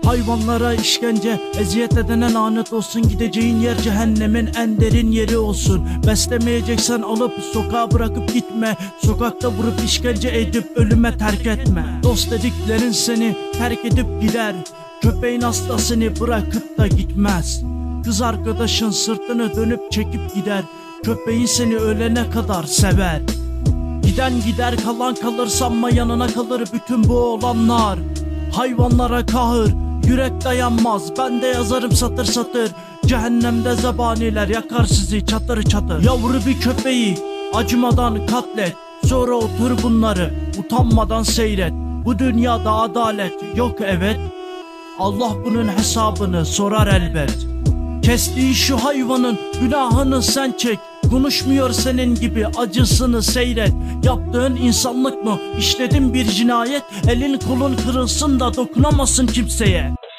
Hayvanlara işkence, eziyet edene lanet olsun. Gideceğin yer cehennemin en derin yeri olsun. Beslemeyeceksen alıp sokağa bırakıp gitme. Sokakta vurup işkence edip ölüme terk etme. Dost dediklerin seni terk edip gider. Köpeğin hastasını bırakıp da gitmez. Kız arkadaşın sırtını dönüp çekip gider. Köpeğin seni ölene kadar sever. Giden gider, kalan kalır, sanma yanına kalır bütün bu olanlar. Hayvanlara kahır, yürek dayanmaz. Ben de yazarım satır satır. Cehennemde zebaniler yakar sizi çatır çatır. Yavru bir köpeği acımadan katlet. Sonra otur bunları utanmadan seyret. Bu dünyada adalet yok, evet. Allah bunun hesabını sorar elbet. Kestiğin şu hayvanın günahını sen çek. Konuşmuyor senin gibi, acısını seyret. Yaptığın insanlık mı? İşledin bir cinayet. Elin kolun kırılsın da dokunamasın kimseye.